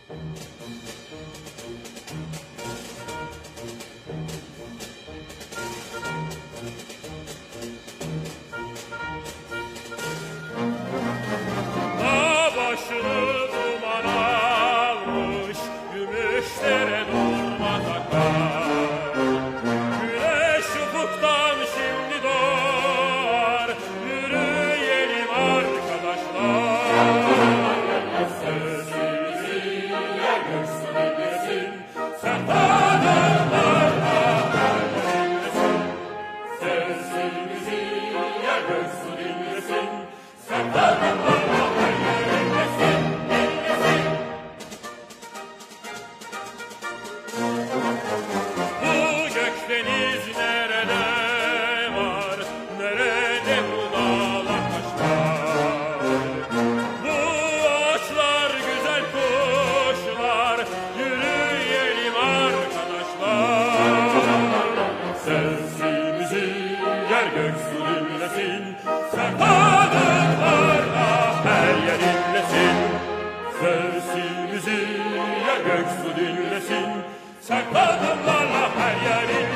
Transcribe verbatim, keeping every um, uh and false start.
Başını duman almış, gümüşlere durmaz akar. Güneş ufuktan şimdi doğar, yürüyelim arkadaşlar. Sözümüzü yer göksü dinlesin, sertanlarla dinlesin. Sözümüzü yer göksü dinlesin, sertanlarla. Deniz nerede var, nerede bu dağlar taşlar? Bu ağaçlar güzel kuşlar, yürüyelim arkadaşlar. Sesimizi yer göksü dinlesin, sertanlarla her yer inlesin. Sesimizi yer göksü dinlesin, sertanlarla her yer inlesin.